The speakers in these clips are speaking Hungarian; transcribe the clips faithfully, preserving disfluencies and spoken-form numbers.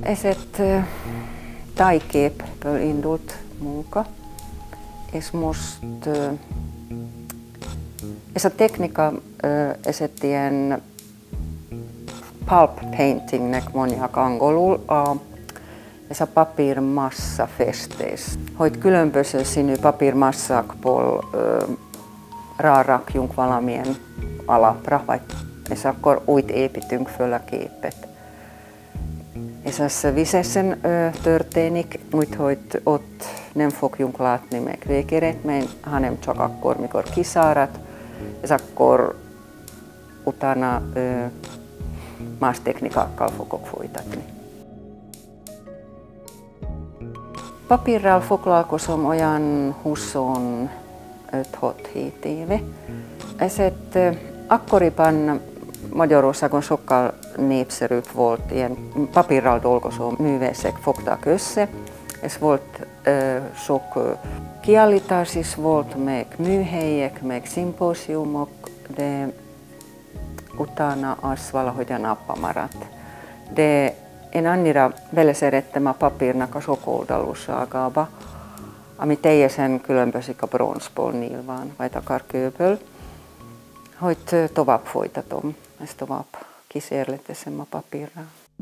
eset taiképből indult munka, és most ez a technika, eset ilyen pulp paintingnek mondják angolul, a, ez a papírmassa festés. Hogy különböző színű papírmasszakból rárakjunk valamilyen alapra, vagy, és akkor úgy építünk föl a képet. És ez vizesen történik, úgyhogy ott nem fogjuk látni meg végeredményt, hanem csak akkor, mikor kiszárad, és akkor utána ö, más technikákkal fogok folytatni. Papírral foglalkozom olyan huszonöt-hét éve. Ezért akkoriban Magyarországon sokkal népszerűbb volt, ilyen papírral dolgozó művészek fogtak össze, és volt ö, sok ö, kiállítás is volt, meg műhelyek, meg szimpóziumok, de utána az valahogyan abba maradt. De én annyira beleszerettem a papírnak a sokoldalúságába, ami teljesen különbözik a bronzból nyilván, vagy akár kőből, hogy tovább folytatom, ezt tovább kísérletezem a papírra.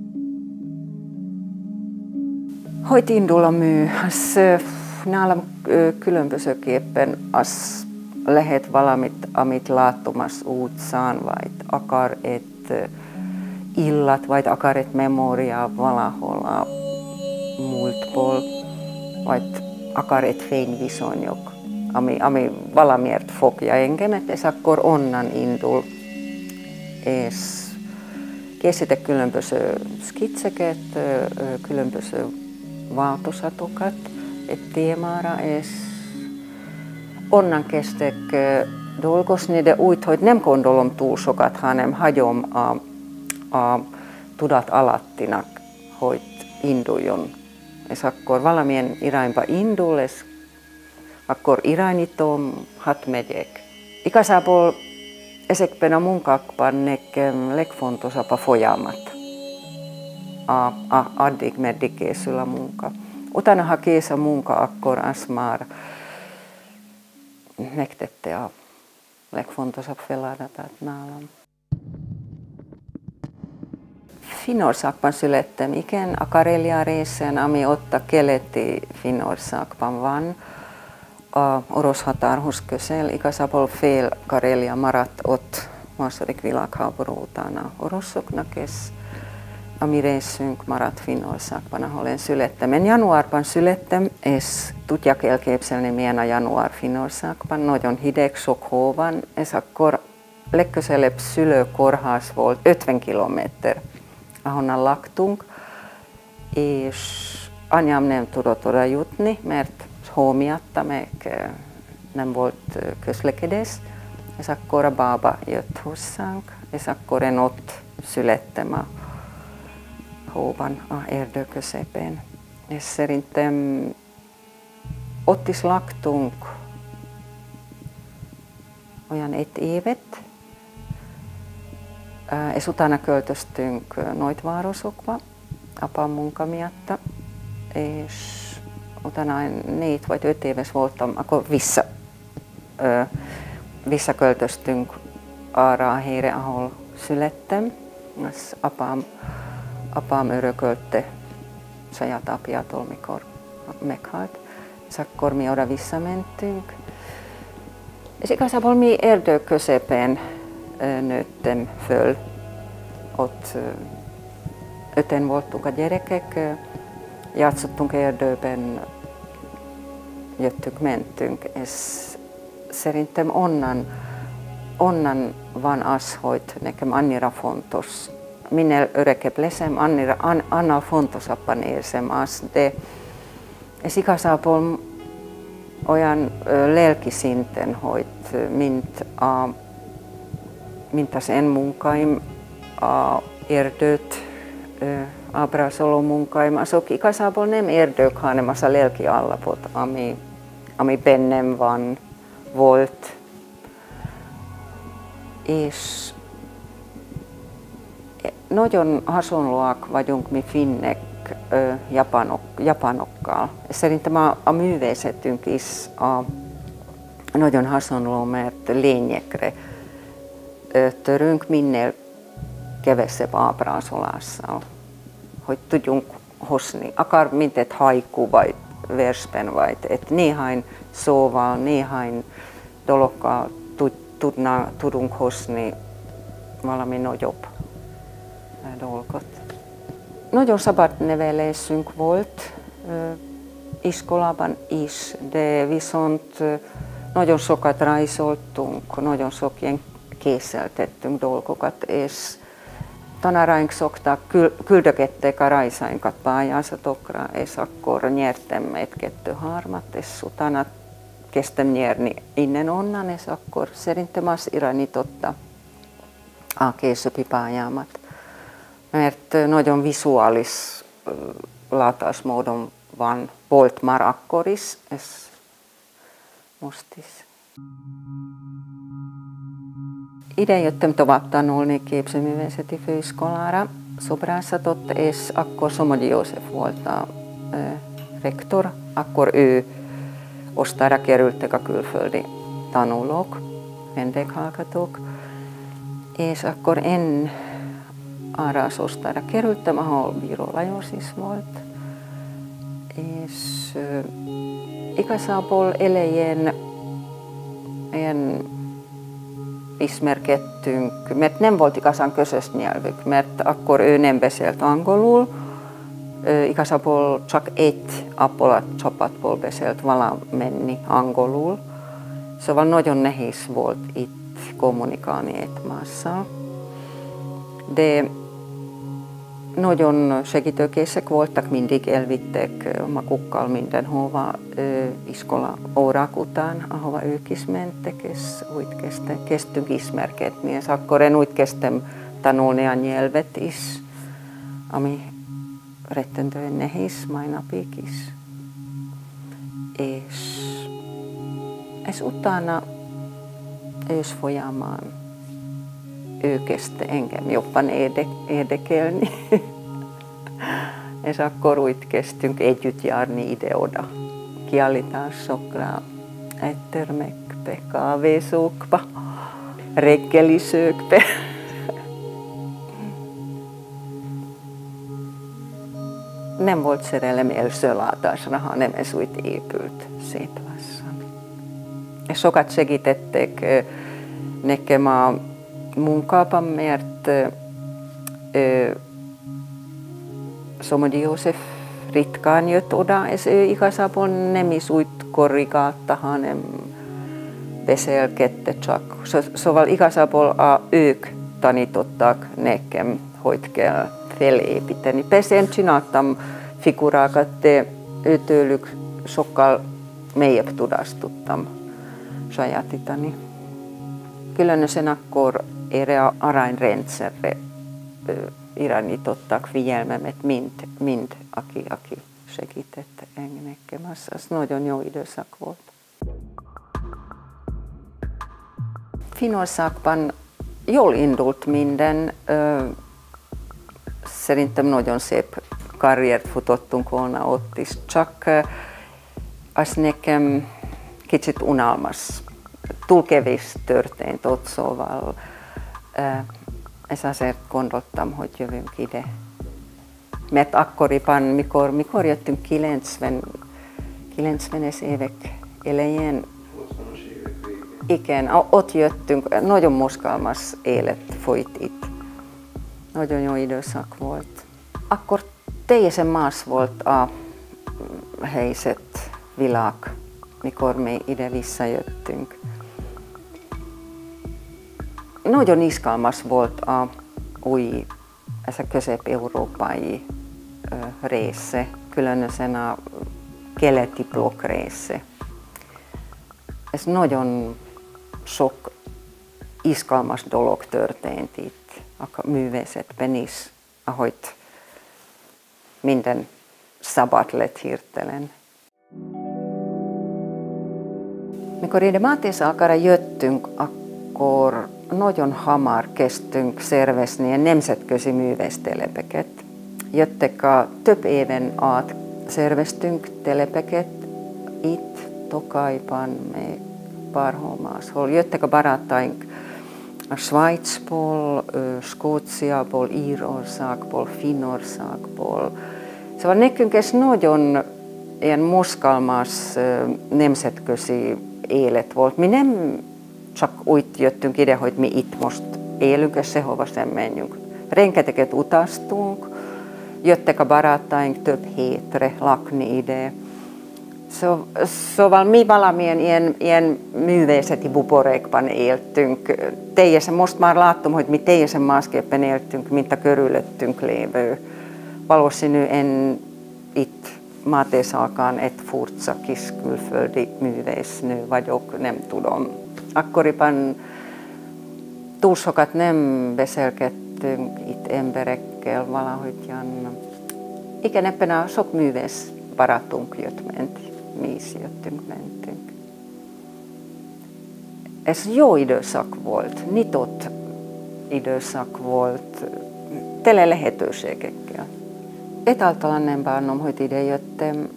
Hogy indul a mű? Az, nálam különbözőképpen az lehet valamit, amit látom az utcán, vagy akár egy illat, vagy akár egy memória valahol a múltból, vagy akár egy fényviszonyok, ami, ami valamiért fogja engemet, és akkor onnan indul. És készítek különböző skicceket, különböző változatokat egy témára, és onnan kezdek dolgozni, de úgy, hogy nem gondolom túl sokat, hanem hagyom a, a tudat alattinak, hogy induljon. És akkor valamilyen irányba indul, és akkor irányítom, hát megyek. Igazából ezekben a munkákban nekem legfontosabb a folyamat. A, a, addig, meddig készül a munka. Utána, ha kész a munka, akkor az már megtette a legfontosabb feladatát nálam. Finnországban születtem, igen, a Karelia részen, ami ott a keleti Finnországban van, a orosz határhoz közel. Igazából fél Karelia maradt ott második világháború után a oroszoknak, és a mi részünk maradt Finnországban, ahol én születtem. Én januárban születtem, és tudják elképzelni, milyen a január Finnországban. Nagyon hideg, sok hó van, és akkor legközelebb szülőkórház volt ötven kilométer, ahonnan laktunk, és anyám nem tudott oda jutni, mert hó miatt, meg nem volt közlekedés, és akkor a bába jött hozzánk, és akkor én ott születtem a hóban, a erdő közepén. És szerintem ott is laktunk olyan egy évet, és utána költöztünk nagyvárosokba, apám munka miatt, és utána négy vagy öt éves voltam, akkor vissza, ö, visszaköltöztünk arra a helyre, ahol születtem. Az apám, apám örökölte saját apjától, mikor meghalt, és akkor mi oda visszamentünk. És igazából mi erdő közepén nőttem föl. Ott öten voltunk a gyerekek, játszottunk erdőben, jöttünk, mentünk, és szerintem onnan, onnan van az, hogy nekem annyira fontos. Minél öregebb leszem, annyira, an, annál fontosabban érzem azt, de ez igazából olyan ö, lelki szinten, hogy mint, a, mint az én munkáim, a erdőt ö, ábrázoló munkáim, azok igazából nem erdők, hanem az a lelki állapot, ami, ami bennem van, volt. És nagyon hasonlóak vagyunk mi finnek japanok, japanokkaan. Szerintem a, a művészetünk is a, nagyon hasonló, mert lényekre törünk minél kevesebb ábrázolással, hogy tudjunk hozni, akár mint egy haiku vagy versben, vagy egy néhány szóval, néhány dologgal tud, tudna, tudunk hozni valami nagyobb dolgot. Nagyon szabad nevelésünk volt iskolában is, de viszont nagyon sokat rajzoltunk, nagyon sok ilyen készítettünk dolgokat, és tanáraink szoktak, küldögették a rajzainkat pályázatokra, és akkor nyertem egy-kettő-hármat, és utána kezdtem nyerni innen-onnan, és akkor szerintem az irányította a későbbi pályámat. Mert nagyon vizuális látásmódon van, volt már akkor is, és most is. Ide jöttem tovább tanulni képzőművészeti főiskolára, szobrászatot, és akkor Somogyi József volt a e, rektor, akkor ő osztályra kerültek a külföldi tanulók, vendéghallgatók, és akkor én arra az osztályra kerültem, ahol Bíró Lajos is volt, és e, igazából elején ilyen ismerkedtünk, mert nem volt igazán közös nyelvük, mert akkor ő nem beszélt angolul, igazából csak egy abból a csapatból beszélt valamennyi angolul, szóval nagyon nehéz volt itt kommunikálni egymással, de nagyon segítőkészek voltak, mindig elvittek magukkal mindenhova iskola órák után, ahova ők is mentek, és úgy kezdte, kezdtünk ismerkedni. És akkor én úgy kezdtem tanulni a nyelvet is, ami rettentően nehéz mai napig is. És, és utána ősz folyamán ő kezdte engem jobban érdekelni, és akkor úgy kezdtünk együtt járni ide-oda, kiállításokra, éttermekbe, kávézókba, reggelisőkbe. Nem volt szerelem első látásra, hanem ez úgy épült szép lassan. És sokat segítettek nekem a munkában, mert ö, Somogyi József ritkán jött oda, és ő igazából nem is úgy korrigálta, hanem beszélgette csak. Szóval igazából a, ők tanítottak nekem, hogy kell felépíteni. Persze én csináltam figurákat, de őtőlük sokkal mélyebb tudást tudtam sajátítani. Különösen akkor erre az arányrendszerre irányítottak figyelmemet, mind, mind aki, aki segített nekem. Az, az nagyon jó időszak volt. Finnországban jól indult minden. Szerintem nagyon szép karriert futottunk volna ott is, csak az nekem kicsit unalmas. Túl kevés történt ott, szóval ez azért gondoltam, hogy jövünk ide. Mert akkoriban, mikor, mikor jöttünk kilencven, kilencvenes évek elején, igen, ott jöttünk, nagyon mozgalmas élet folyt itt. Nagyon jó időszak volt. Akkor teljesen más volt a helyzet, világ, mikor mi ide visszajöttünk. Nagyon izgalmas volt a új, ez a közép-európai része, különösen a keleti blokk része. Ez nagyon sok izgalmas dolog történt itt, a művészetben is, ahogy minden szabad lett hirtelen. Mikor ide Mátészalkára jöttünk, akkor nagyon hamar kezdtünk szervezni a nemzetközi művésztelepeket. Jötteka több éven át szerveztünk telepeket itt Tokajban, meg bárhol máshol. Jöttek a barátaink a Svájcból, Skóciából, Írországból, Finnországból. Szóval nekünk ez nagyon ilyen mozgalmas nemzetközi élet volt. Mi nem csak úgy jöttünk ide, hogy mi itt most élünk, és sehova sem menjünk. Rengeteget utaztunk, jöttek a barátaink több hétre lakni ide. Szóval mi valamilyen ilyen, ilyen művészeti buborékban éltünk. Teljesen, most már láttam, hogy mi teljesen másképpen éltünk, mint a körülöttünk lévő. Valószínűen itt Mátészalkán egy furcsa kis külföldi művésznő vagyok, nem tudom. Akkoriban túl sokat nem beszélgettünk itt emberekkel valahogyan. Igen, ebben a sok művész barátunk jött, ment. Mi is jöttünk, mentünk. Ez jó időszak volt, nyitott időszak volt, tele lehetőségekkel. Egyáltalán nem bánom, hogy ide jöttem.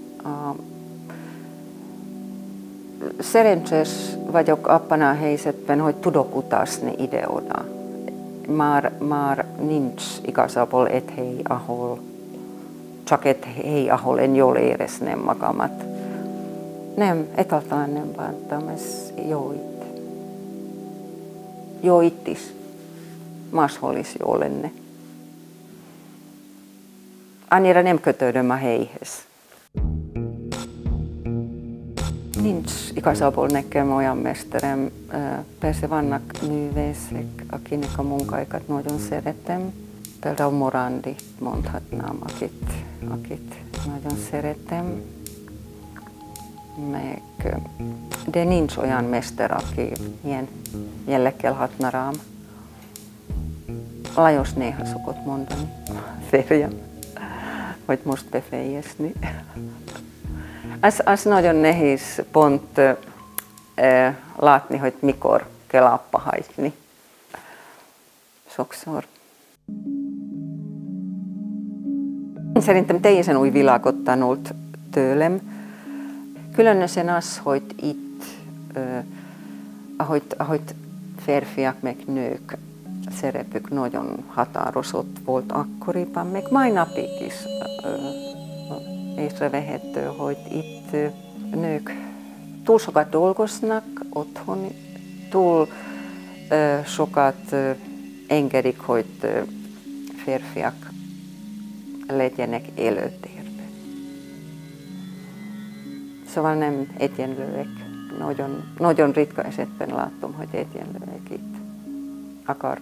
Szerencsés vagyok abban a helyzetben, hogy tudok utazni ide-oda. Már, már nincs igazából egy hely, ahol, csak egy hely, ahol én jól érezném magamat. Nem, egyáltalán nem bántam, ez jó itt. Jó itt is, máshol is jó lenne. Annyira nem kötődöm a helyhez. Nincs igazából nekem olyan mesterem. Persze vannak művészek, akinek a munkáikat nagyon szeretem. Például Morandi mondhatnám, akit, akit nagyon szeretem. Meg, de nincs olyan mester, aki ilyen jelleggel hatna rám. Lajos néha szokott mondani, férjem, hogy most befejezni. Az, az nagyon nehéz pont eh, látni, hogy mikor kell abba hagyni. Sokszor. Szerintem teljesen új világot tanult tőlem. Különösen az, hogy itt, eh, ahogy, ahogy férfiak meg nők szerepük nagyon határozott volt akkoriban, meg mai napig is eh, észrevehető, hogy itt eh, nők túl sokat dolgoznak otthon, túl eh, sokat eh, engedik, hogy eh, férfiak legyenek előtérben. Szóval nem egyenlőek. Nagyon, nagyon ritka esetben látom, hogy egyenlőek itt. Akár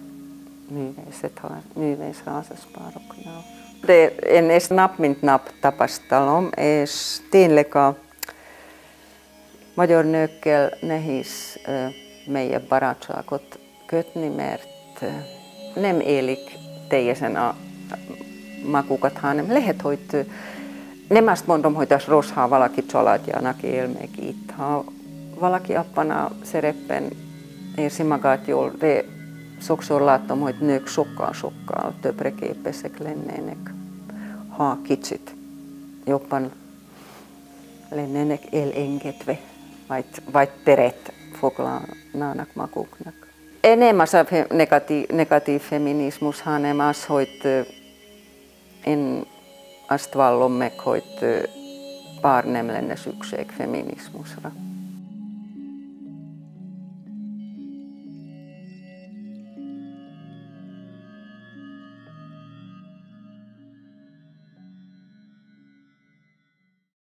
művészházas-pároknál. De én ezt nap mint nap tapasztalom, és tényleg a magyar nőkkel nehéz mélyebb barátságot kötni, mert nem élik teljesen a magukat, hanem lehet, hogy nem azt mondom, hogy az rossz, ha valaki családjának él meg itt. Ha valaki abban a szerepben érzi magát jól, de sokszor látom, hogy nők sokkal-sokkal többre képesek lennének, ha kicsit jobban lennének elengedve, vagy, vagy teret foglalnának maguknak. Nem az a negatív, negatív feminizmus, hanem az, hogy én azt vallom meg, hogy bár nem lenne szükség feminizmusra.